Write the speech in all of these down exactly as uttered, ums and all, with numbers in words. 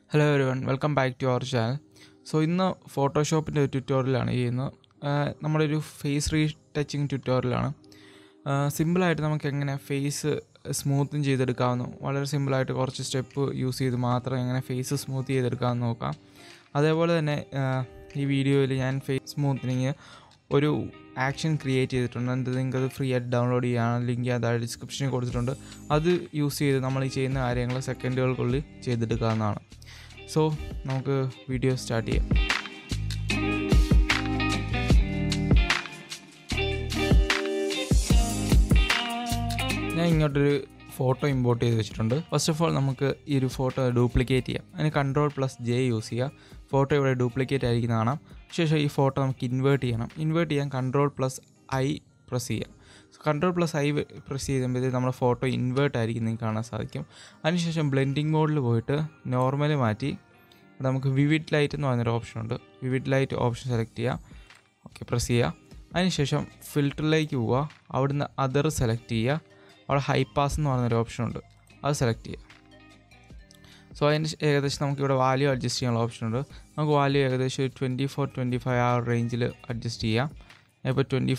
Hello everyone, welcome back to our channel. So ഇന്ന് ഫോട്ടോഷോപ്പിൻ്റെ ഒരു ട്യൂട്ടോറിയലാണ് ചെയ്യുന്നത്. നമ്മുടെ ഒരു ഫേസ് റീടച്ചിങ് ട്യൂട്ടോറിയലാണ്. സിമ്പിളായിട്ട് നമുക്ക് എങ്ങനെ ഫേസ് സ്മൂത്തും ചെയ്തെടുക്കാമെന്ന് വളരെ സിമ്പിളായിട്ട് കുറച്ച് സ്റ്റെപ്പ് യൂസ് ചെയ്ത് മാത്രം എങ്ങനെ ഫേസ് സ്മൂത്ത് ചെയ്തെടുക്കാമെന്ന് നോക്കാം. അതേപോലെ തന്നെ ഈ വീഡിയോയിൽ ഞാൻ ഫേസ് സ്മൂത്തനിങ് ഒരു ആക്ഷൻ ക്രിയേറ്റ് ചെയ്തിട്ടുണ്ട്. അത് നിങ്ങൾക്കത് ഫ്രീ ആയിട്ട് ഡൗൺലോഡ് ചെയ്യാൻ ലിങ്ക് ഞാൻ താഴെ ഡിസ്ക്രിപ്ഷനിൽ കൊടുത്തിട്ടുണ്ട്. അത് യൂസ് ചെയ്ത് നമ്മൾ ഈ ചെയ്യുന്ന കാര്യങ്ങൾ സെക്കൻഡുകൾക്കുള്ളിൽ ചെയ്തെടുക്കാവുന്നതാണ്. സോ നമുക്ക് വീഡിയോ സ്റ്റാർട്ട് ചെയ്യാം. ഞാൻ ഇങ്ങോട്ടൊരു ഫോട്ടോ ഇമ്പോർട്ട് ചെയ്ത് വെച്ചിട്ടുണ്ട്. ഫസ്റ്റ് ഓഫ് ഓൾ നമുക്ക് ഈ ഒരു ഫോട്ടോ ഡ്യൂപ്ലിക്കേറ്റ് ചെയ്യാം. അതിന് കൺട്രോൾ പ്ലസ് ജെ യൂസ് ചെയ്യുക. ഫോട്ടോ ഇവിടെ ഡ്യൂപ്ലിക്കേറ്റ് ആയിരിക്കുന്ന കാണാം. ശേഷം ഈ ഫോട്ടോ നമുക്ക് ഇൻവേർട്ട് ചെയ്യണം. ഇൻവേർട്ട് ചെയ്യാൻ കൺട്രോൾ പ്ലസ് ഐ പ്രസ് ചെയ്യാം. കൺട്രോൾ പ്ലസ് ഐ പ്രസ് ചെയ്യുമ്പോഴത്തേക്ക് നമ്മുടെ ഫോട്ടോ ഇൻവേർട്ട് ആയിരിക്കും നിങ്ങൾക്ക് കാണാൻ സാധിക്കും. അതിനുശേഷം ബ്ലെൻഡിങ് മോഡിൽ പോയിട്ട് നോർമൽ മാറ്റി നമുക്ക് വിവിഡ് ലൈറ്റ് എന്ന് പറഞ്ഞൊരു ഓപ്ഷൻ ഉണ്ട്. വിവിഡ് ലൈറ്റ് ഓപ്ഷൻ സെലക്ട് ചെയ്യുക. ഓക്കെ, പ്രസ് ചെയ്യുക. അതിനുശേഷം ഫിൽറ്ററിലേക്ക് പോവുക. അവിടുന്ന് അതർ സെലക്ട് ചെയ്യുക. അവിടെ ഹൈ പാസ് എന്ന് പറഞ്ഞൊരു ഓപ്ഷൻ ഉണ്ട്, അത് സെലക്ട് ചെയ്യുക. സോ അതിന് ഏകദേശം നമുക്കിവിടെ വാല്യൂ അഡ്ജസ്റ്റ് ചെയ്യാനുള്ള ഓപ്ഷൻ ഉണ്ട്. നമുക്ക് വാല്യൂ ഏകദേശം ഒരു ട്വൻറ്റി ഫോർ ട്വൻറ്റി ഫൈവ് ആ റേഞ്ചിൽ അഡ്ജസ്റ്റ് ചെയ്യാം. ഇപ്പോൾ ട്വൻറ്റി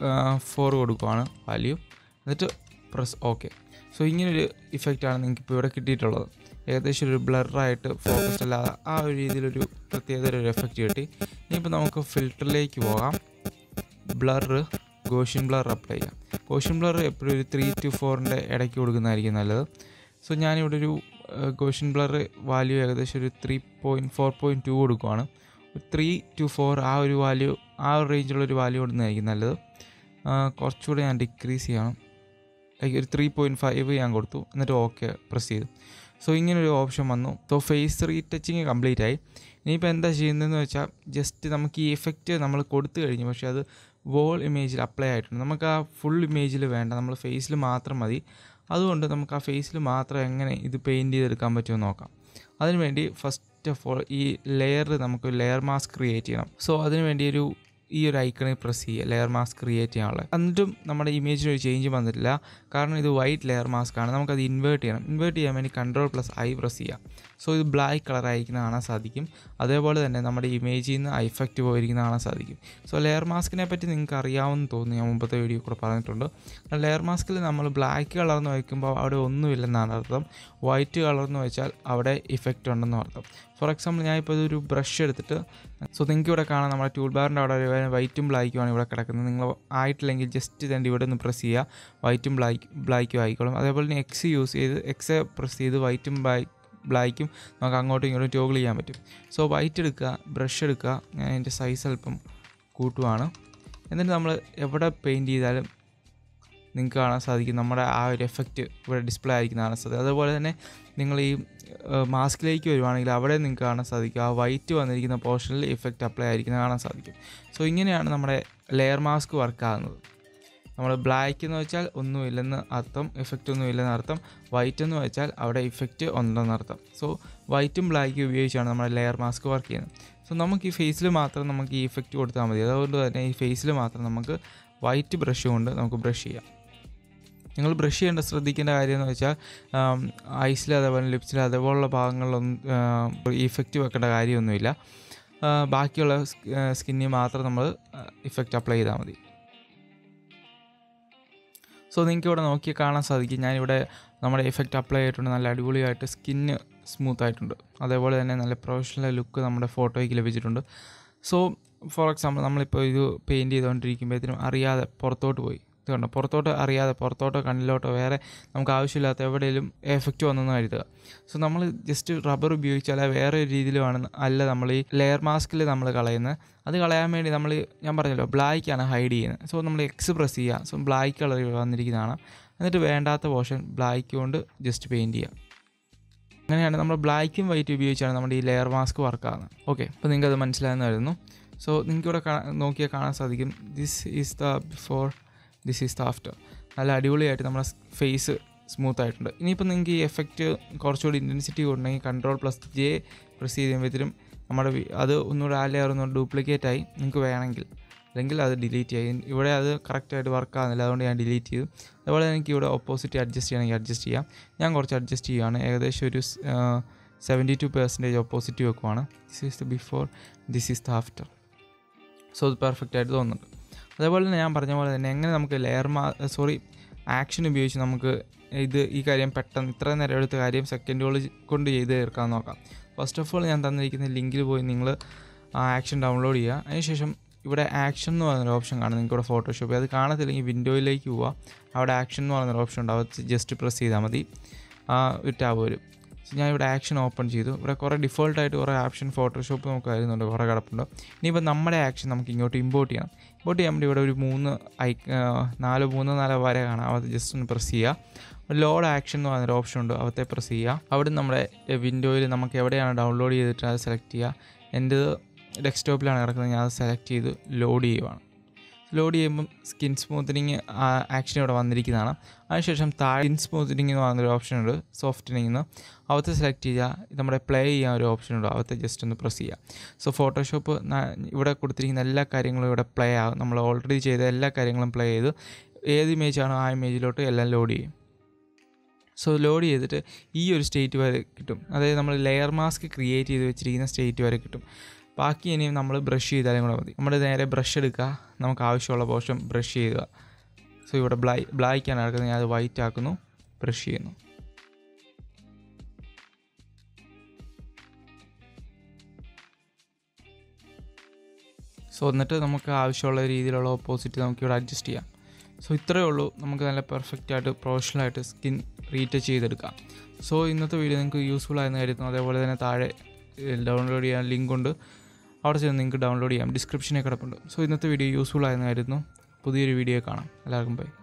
ഫോർ കൊടുക്കുവാണ് വാല്യൂ. എന്നിട്ട് പ്രസ് ഓക്കെ. സോ ഇങ്ങനൊരു ഇഫക്റ്റാണ് നിങ്ങൾക്ക് ഇപ്പോൾ ഇവിടെ കിട്ടിയിട്ടുള്ളത്. ഏകദേശം ഒരു ബ്ലറായിട്ട് ഫോക്കസ്ഡ് അല്ലാതെ ആ ഒരു രീതിയിലൊരു പ്രത്യേകത ഒരു എഫക്റ്റ് കിട്ടി. ഇനിയിപ്പോൾ നമുക്ക് ഫിൽറ്ററിലേക്ക് പോകാം. ബ്ലർ ഗോഷ്യൻ ബ്ലർ അപ്ലൈ ചെയ്യാം. ഗോഷ്യൻ ബ്ലർ എപ്പോഴും ഒരു ത്രീ ടു ഫോറിൻ്റെ ഇടയ്ക്ക് കൊടുക്കുന്നതായിരിക്കും നല്ലത്. സോ ഞാനിവിടെ ഒരു ഗോഷ്യൻ ബ്ലർ വാല്യൂ ഏകദേശം ഒരു three point four point two കൊടുക്കുവാണ്. ത്രീ ടു ഫോർ ആ ഒരു വാല്യൂ ആ ഒരു റേഞ്ചിലുള്ളൊരു വാല്യൂ കൊടുക്കുന്നതായിരിക്കും നല്ലത്. കുറച്ചുകൂടെ ഞാൻ ഡിക്രീസ് ചെയ്യണം. ലൈക്ക് ഒരു ത്രീ പോയിൻറ്റ് ഫൈവ് ഞാൻ കൊടുത്തു. എന്നിട്ട് ഓക്കെ പ്രസ് ചെയ്തു. സോ ഇങ്ങനൊരു ഓപ്ഷൻ വന്നു. സോ ഫേസ് റീടച്ചിങ് കംപ്ലീറ്റ് ആയി. ഇനിയിപ്പോൾ എന്താ ചെയ്യുന്നതെന്ന് വെച്ചാൽ ജസ്റ്റ് നമുക്ക് ഈ എഫക്റ്റ് നമ്മൾ കൊടുത്തു കഴിഞ്ഞു, പക്ഷേ അത് വോൾ ഇമേജിൽ അപ്ലൈ ആയിട്ടുണ്ട്. നമുക്ക് ആ ഫുൾ ഇമേജിൽ വേണ്ട, നമ്മൾ ഫേസിൽ മാത്രം മതി. അതുകൊണ്ട് നമുക്ക് ആ ഫേസിൽ മാത്രം എങ്ങനെ ഇത് പെയിൻറ്റ് ചെയ്തെടുക്കാൻ പറ്റുമെന്ന് നോക്കാം. അതിനുവേണ്ടി ഫസ്റ്റ് ഓഫ് ഓൾ ഈ ലെയർ നമുക്ക് ലെയർ മാസ്ക് ക്രിയേറ്റ് ചെയ്യണം. സോ അതിനുവേണ്ടി ഒരു ഈ ഒരു ഐക്കണിൽ പ്രസ് ചെയ്യുക, ലെയർ മാസ്ക് ക്രിയേറ്റ് ചെയ്യാനുള്ളത്. എന്നിട്ടും നമ്മുടെ ഇമേജിന് ഒരു ചേഞ്ച് വന്നിട്ടില്ല, കാരണം ഇത് വൈറ്റ് ലെയർ മാസ്ക് ആണ്. നമുക്കത് ഇൻവേർട്ട് ചെയ്യണം. ഇൻവേർട്ട് ചെയ്യാൻ വേണ്ടി കൺട്രോൾ പ്ലസ് ഐ പ്രസ് ചെയ്യാം. സോ ഇത് ബ്ലാക്ക് കളർ ആയിരിക്കുന്ന കാണാൻ സാധിക്കും. അതേപോലെ തന്നെ നമ്മുടെ ഇമേജിൽ നിന്ന് ഇഫക്റ്റ് പോയിരിക്കുന്ന കാണാൻ സാധിക്കും. സോ ലെയർ മാസ്കിനെ പറ്റി നിങ്ങൾക്ക് അറിയാമെന്ന് തോന്നുന്നു, ഞാൻ മുമ്പത്തെ വീഡിയോ കൂടെ പറഞ്ഞിട്ടുണ്ട്. ലെയർ മാസ്കിൽ നമ്മൾ ബ്ലാക്ക് കളർന്ന് വയ്ക്കുമ്പോൾ അവിടെ ഒന്നുമില്ലെന്നാണ് അർത്ഥം. വൈറ്റ് കളർന്ന് വെച്ചാൽ അവിടെ ഇഫക്റ്റ് ഉണ്ടെന്ന് അർത്ഥം. ഫോർ എക്സാമ്പിൾ ഞാനിപ്പോൾ ഇതൊരു ബ്രഷ് എടുത്തിട്ട്, സോ നിങ്ങൾക്ക് ഇവിടെ കാണാം നമ്മുടെ ടൂൾ ബാറിൻ്റെ അവിടെ വൈറ്റും ബ്ലാക്കുമാണ് ഇവിടെ കിടക്കുന്നത്. നിങ്ങൾ ആയിട്ടില്ലെങ്കിൽ ജസ്റ്റ് തന്നെ ഇവിടെ ഒന്ന് പ്രസ് ചെയ്യുക, വൈറ്റും ബ്ലാക്ക് ബ്ലാക്കും ആയിക്കോളും. അതേപോലെ തന്നെ എക്സ് യൂസ് ചെയ്ത് എക്സ് പ്രസ് ചെയ്ത് വൈറ്റും ബ്ലാക്ക് ബ്ലാക്കും നമുക്ക് അങ്ങോട്ടും ഇങ്ങോട്ടും ടോഗിൾ ചെയ്യാൻ പറ്റും. സോ വൈറ്റ് എടുക്കുക, ബ്രഷ് എടുക്കുക. ഞാൻ അതിൻ്റെ സൈസ് അല്പം കൂട്ടുവാണ്. എന്നിട്ട് നമ്മൾ എവിടെ പെയിൻറ്റ് ചെയ്താലും നിങ്ങൾക്ക് കാണാൻ സാധിക്കും നമ്മുടെ ആ ഒരു എഫക്റ്റ് ഇവിടെ ഡിസ്പ്ലേ ആയിരിക്കുന്ന കാണാൻ സാധിക്കും. അതുപോലെ തന്നെ നിങ്ങൾ ഈ മാസ്കിലേക്ക് വരുവാണെങ്കിൽ അവിടെ നിങ്ങൾക്ക് കാണാൻ സാധിക്കും ആ വൈറ്റ് വന്നിരിക്കുന്ന പോർഷനിൽ ഇഫക്റ്റ് അപ്ലൈ ആയിരിക്കുന്നത് കാണാൻ സാധിക്കും. സോ ഇങ്ങനെയാണ് നമ്മുടെ ലെയർ മാസ്ക് വർക്ക് ആകുന്നത്. നമ്മൾ ബ്ലാക്ക് എന്ന് വെച്ചാൽ ഒന്നുമില്ലെന്ന് അർത്ഥം, ഇഫക്റ്റ് ഒന്നും ഇല്ലെന്ന് അർത്ഥം. വൈറ്റ് എന്ന് വെച്ചാൽ അവിടെ ഇഫക്റ്റ് ഉണ്ടെന്നർത്ഥം. സോ വൈറ്റും ബ്ലാക്കും ഉപയോഗിച്ചാണ് നമ്മുടെ ലെയർ മാസ്ക് വർക്ക് ചെയ്യുന്നത്. സോ നമുക്ക് ഈ ഫേസിൽ മാത്രം നമുക്ക് ഈ ഇഫക്റ്റ് കൊടുത്താൽ മതി. അതുകൊണ്ട് തന്നെ ഈ ഫേസിൽ മാത്രം നമുക്ക് വൈറ്റ് ബ്രഷ് കൊണ്ട് നമുക്ക് ബ്രഷ് ചെയ്യാം. നിങ്ങൾ ബ്രഷ് ചെയ്യേണ്ട ശ്രദ്ധിക്കേണ്ട കാര്യം എന്ന് വെച്ചാൽ ഐസിൽ അതേപോലെ ലിപ്സിൽ അതേപോലുള്ള ഭാഗങ്ങളിലൊന്നും ഇഫക്റ്റ് വെക്കേണ്ട കാര്യമൊന്നുമില്ല. ബാക്കിയുള്ള സ്കിന്നിൽ മാത്രം നമ്മൾ ഇഫക്റ്റ് അപ്ലൈ ചെയ്താൽ മതി. സോ നിങ്ങൾക്ക് ഇവിടെ നോക്കി കാണാൻ സാധിക്കും ഞാനിവിടെ നമ്മുടെ ഇഫക്റ്റ് അപ്ലൈ ചെയ്തിട്ടുണ്ട്. നല്ല അടിപൊളിയായിട്ട് സ്കിന്ന് സ്മൂത്ത് ആയിട്ടുണ്ട്. അതേപോലെ തന്നെ നല്ല പ്രൊഫഷണൽ ലുക്ക് നമ്മുടെ ഫോട്ടോയ്ക്ക് ലഭിച്ചിട്ടുണ്ട്. സോ ഫോർ എക്സാമ്പിൾ നമ്മളിപ്പോൾ ഇത് പെയിൻറ്റ് ചെയ്തുകൊണ്ടിരിക്കുമ്പോഴത്തേനും അറിയാതെ പുറത്തോട്ട് പോയി, ഇതുകൊണ്ട് പുറത്തോട്ട് അറിയാതെ പുറത്തോട്ടോ കണ്ണിലോട്ടോ വേറെ നമുക്ക് ആവശ്യമില്ലാത്ത എവിടെയെങ്കിലും എഫക്റ്റ് വന്നെന്ന് കരുതുക. സോ നമ്മൾ ജസ്റ്റ് റബ്ബർ ഉപയോഗിച്ചാൽ വേറെ ഒരു രീതിയിലുമാണ് അല്ല നമ്മൾ ഈ ലെയർ മാസ്കിൽ നമ്മൾ കളയുന്നത്. അത് കളയാൻ വേണ്ടി നമ്മൾ ഞാൻ പറഞ്ഞല്ലോ ബ്ലാക്കാണ് ഹൈഡ് ചെയ്യുന്നത്. സോ നമ്മൾ എക്സ് പ്രസ് ചെയ്യുക. സോ ബ്ലാക്ക് കളർ വന്നിരിക്കുന്നതാണ്. എന്നിട്ട് വേണ്ടാത്ത പോർഷൻ ബ്ലാക്ക് കൊണ്ട് ജസ്റ്റ് പെയിൻറ്റ് ചെയ്യുക. അങ്ങനെയാണ് നമ്മൾ ബ്ലാക്കും വൈറ്റും ഉപയോഗിച്ചാണ് നമ്മുടെ ഈ ലെയർ മാസ്ക് വർക്കാകുന്നത്. ഓക്കെ, അപ്പോൾ നിങ്ങൾക്കത് മനസ്സിലായെന്ന് വരുന്നു. സോ നിങ്ങൾക്കിവിടെ നോക്കിയാൽ കാണാൻ സാധിക്കും this is the before, this is the after. നല്ല അടിപൊളിയായിട്ട് നമ്മുടെ ഫേസ് സ്മൂത്ത് ആയിട്ടുണ്ട്. ഇനിയിപ്പോൾ നിങ്ങൾക്ക് ഈ എഫക്റ്റ് കുറച്ചുകൂടി ഇൻറ്റൻസിറ്റി കൊണ്ടുണ്ടെങ്കിൽ കൺട്രോൾ പ്ലസ് ജെ പ്രസ് ചെയ്യുമ്പോഴത്തേനും നമ്മുടെ അത് ഒന്നുകൂടെ ആ ലെയർ ഒന്നുകൂടെ ഡ്യൂപ്ലിക്കേറ്റ് ആയി നിങ്ങൾക്ക് വേണമെങ്കിൽ, അല്ലെങ്കിൽ അത് ഡിലീറ്റ് ചെയ്യും. ഇവിടെ അത് കറക്റ്റായിട്ട് വർക്ക് ആകുന്നില്ല, അതുകൊണ്ട് ഞാൻ ഡിലീറ്റ് ചെയ്തു. അതുപോലെ എനിക്ക് ഇവിടെ ഓപ്പോസിറ്റ് അഡ്ജസ്റ്റ് ചെയ്യണമെങ്കിൽ അഡ്ജസ്റ്റ് ചെയ്യാം. ഞാൻ കുറച്ച് അഡ്ജസ്റ്റ് ചെയ്യുകയാണ്. ഏകദേശം ഒരു സെവൻറ്റി ടു പെർസെൻറ്റേജ് ഓപ്പോസിറ്റ് വെക്കുവാണ്. This is the before, this is the after. So അത് പെർഫെക്റ്റ് ആയിട്ട് തോന്നുന്നുണ്ട്. അതേപോലെ തന്നെ ഞാൻ പറഞ്ഞ പോലെ തന്നെ എങ്ങനെ നമുക്ക് ലെയർ മാ സോറി ആക്ഷൻ ഉപയോഗിച്ച് നമുക്ക് ഇത് ഈ കാര്യം പെട്ടെന്ന് ഇത്രയും നേരം എടുത്ത കാര്യം സെക്കൻഡുകൾ കൊണ്ട് ചെയ്ത് തീർക്കാമെന്ന് നോക്കാം. ഫസ്റ്റ് ഓഫ് ഓൾ ഞാൻ തന്നിരിക്കുന്ന ലിങ്കിൽ പോയി നിങ്ങൾ ആ ആക്ഷൻ ഡൗൺലോഡ് ചെയ്യുക. അതിനുശേഷം ഇവിടെ ആക്ഷൻ എന്ന് പറയുന്നൊരു ഓപ്ഷൻ കാണും നിങ്ങൾക്ക് ഇവിടെ ഫോട്ടോഷോപ്പ്. അത് കാണത്തില്ലെങ്കിൽ വിൻഡോയിലേക്ക് പോവുക. അവിടെ ആക്ഷൻ എന്ന് പറയുന്നൊരു ഓപ്ഷൻ ഉണ്ട്. അത് ജസ്റ്റ് പ്രസ് ചെയ്താൽ മതി, ആ ഒരു ടാബ് വരും. ഞാൻ ഇവിടെ ആക്ഷൻ ഓപ്പൺ ചെയ്തു. ഇവിടെ കുറേ ഡിഫോൾട്ടായിട്ട് കുറേ ആക്ഷൻ ഫോട്ടോഷോപ്പ് നമുക്ക് വരുന്നുണ്ട്, കുറേ കിടപ്പുണ്ട്. ഇനിയിപ്പോൾ നമ്മുടെ ആക്ഷൻ നമുക്ക് ഇങ്ങോട്ട് ഇമ്പോർട്ട് ചെയ്യണം. ഇമ്പോർട്ട് ചെയ്യാൻ വേണ്ടി ഇവിടെ ഒരു മൂന്ന് ഐ നാല് മൂന്ന് നാല് വര കാണാം. അത് ജസ്റ്റ് ഒന്ന് പ്രസ് ചെയ്യുക. ലോഡ് ആക്ഷൻ എന്ന് പറയുന്നൊരു ഓപ്ഷൻ ഉണ്ട്, അവത്തെ പ്രസ് ചെയ്യുക. അവിടെ നമ്മുടെ വിൻഡോയിൽ നമുക്ക് എവിടെയാണ് ഡൗൺലോഡ് ചെയ്തിട്ട് അത് സെലക്ട് ചെയ്യുക. എൻ്റെ ഡെസ്ക്ടോപ്പിലാണ് കിടക്കുന്നത്, ഞാൻ അത് സെലക്ട് ചെയ്ത് ലോഡ് ചെയ്യുവാണ്. ലോഡ് ചെയ്യുമ്പം സ്കിൻ സ്മൂത്തനിങ് ആക്ഷൻ ഇവിടെ വന്നിരിക്കുന്നതാണ്. അതിനുശേഷം താഴെ സ്കിൻ സ്മൂത്തനിങ് എന്ന് പറയുന്നൊരു ഓപ്ഷൻ ഉണ്ട്, സോഫ്റ്റനിങ് എന്ന്. അവത്തെ സെലക്ട് ചെയ്യുക. നമ്മുടെ പ്ലേ ചെയ്യാൻ ഒരു ഓപ്ഷൻ ഉണ്ട്, അവത്തെ ജസ്റ്റ് ഒന്ന് പ്രസ് ചെയ്യുക. സോ ഫോട്ടോഷോപ്പ് ഇവിടെ കൊടുത്തിരിക്കുന്ന എല്ലാ കാര്യങ്ങളും ഇവിടെ പ്ലേ ആകും. നമ്മൾ ഓൾറെഡി ചെയ്ത എല്ലാ കാര്യങ്ങളും പ്ലേ ചെയ്ത് ഏത് ഇമേജാണോ ആ ഇമേജിലോട്ട് എല്ലാം ലോഡ് ചെയ്യും. സോ ലോഡ് ചെയ്തിട്ട് ഈ ഒരു സ്റ്റേറ്റ് വരെ കിട്ടും. അതായത് നമ്മൾ ലെയർ മാസ്ക് ക്രിയേറ്റ് ചെയ്ത് വെച്ചിരിക്കുന്ന സ്റ്റേറ്റ് വരെ കിട്ടും. ബാക്കി ഇനിയും നമ്മൾ ബ്രഷ് ചെയ്താലും കൂടെ മതി. നമ്മൾ നേരെ ബ്രഷ് എടുക്കുക, നമുക്ക് ആവശ്യമുള്ള പോർഷൻ ബ്രഷ് ചെയ്യുക. സോ ഇവിടെ ബ്ലൈ ബ്ലാക്കാണ് കിടക്കുന്നത്, ഞാൻ അത് വൈറ്റ് ആക്കുന്നു, ബ്രഷ് ചെയ്യുന്നു. സോ എന്നിട്ട് നമുക്ക് ആവശ്യമുള്ള രീതിയിലുള്ള ഓപ്പോസിറ്റ് നമുക്ക് ഇവിടെ അഡ്ജസ്റ്റ് ചെയ്യാം. സോ ഇത്രയേ ഉള്ളൂ, നമുക്ക് നല്ല പെർഫെക്റ്റായിട്ട് പ്രൊഫഷണലായിട്ട് സ്കിൻ റീടച്ച് ചെയ്തെടുക്കാം. സോ ഇന്നത്തെ വീഡിയോ നിങ്ങൾക്ക് യൂസ്ഫുൾ ആയെന്ന് കരുതുന്നു. അതേപോലെ തന്നെ താഴെ ഡൗൺലോഡ് ചെയ്യാൻ ലിങ്ക് ഉണ്ട്, അവിടെ ചെന്ന് നിങ്ങൾക്ക് ഡൗൺലോഡ് ചെയ്യാം. ഡിസ്ക്രിപ്ഷനിൽ കിടപ്പുണ്ട്. സോ ഇന്നത്തെ വീഡിയോ യൂസ്ഫുൾ ആയെന്ന് കരുതുന്നു. പുതിയൊരു വീഡിയോ കാണാം. എല്ലാവർക്കും ബൈ.